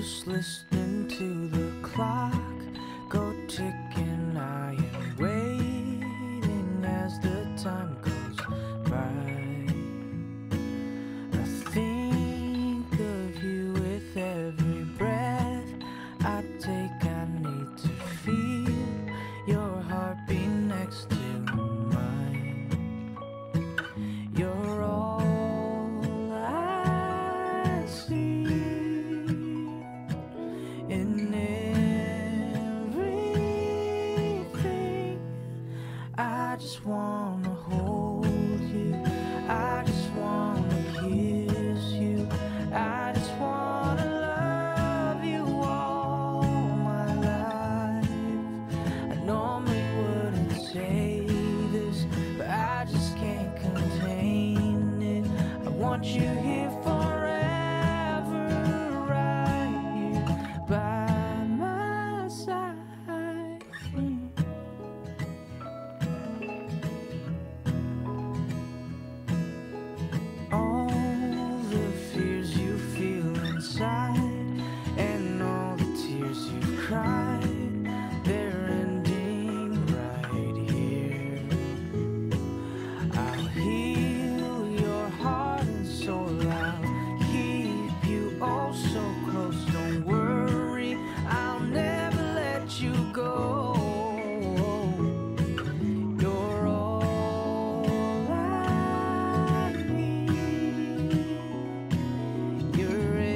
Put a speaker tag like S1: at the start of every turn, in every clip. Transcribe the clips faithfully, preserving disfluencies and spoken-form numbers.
S1: just listening to the clock go ticking. I am waiting as the time goes by. I think of you with every breath I take. I need to feel your heartbeat next to mine. You're all I see in everything. I just wanna hold you, I just wanna kiss you, I just wanna love you all my life. I normally wouldn't say this, but I just can't contain it. I want you here forever, right here by my side. All the fears you feel inside and all the tears you've cried, they're ending right here. I'll heal your heart and soul, I'll keep you oh so close. Don't worry, I'll never let you go. You're all I need. You're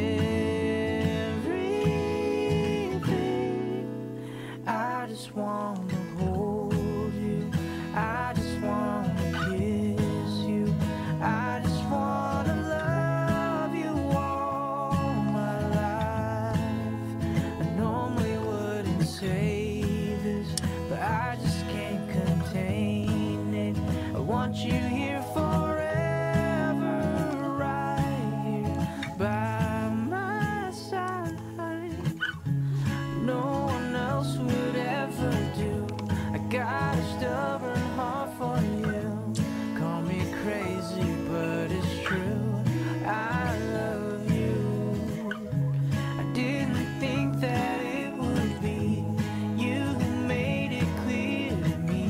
S1: everything. I just wanna hold you, I just wanna kiss you, I just wanna love you all my life. I normally wouldn't say this, but I just can't contain it. I want you here forever, right here by my side. No one else would ever do. I got a stubborn heart for you. Call me crazy, but it's true. I love you. I didn't think that it would be you who made it clear to me.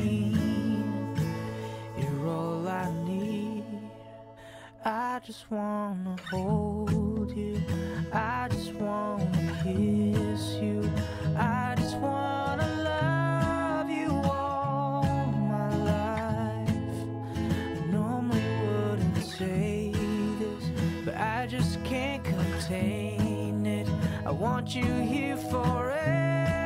S1: You're all I need. I just wanna hold you, I just wanna kiss you, I just wanna love you all my life. I normally wouldn't say this, but I just can't contain it. I want you here forever.